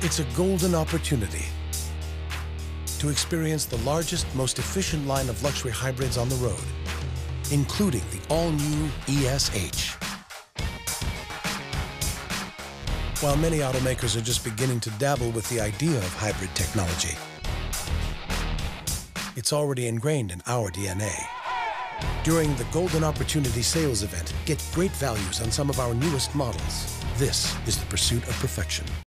It's a golden opportunity to experience the largest, most efficient line of luxury hybrids on the road, including the all-new ES-H. While many automakers are just beginning to dabble with the idea of hybrid technology, it's already ingrained in our DNA. During the Golden Opportunity Sales Event, get great values on some of our newest models. This is the pursuit of perfection.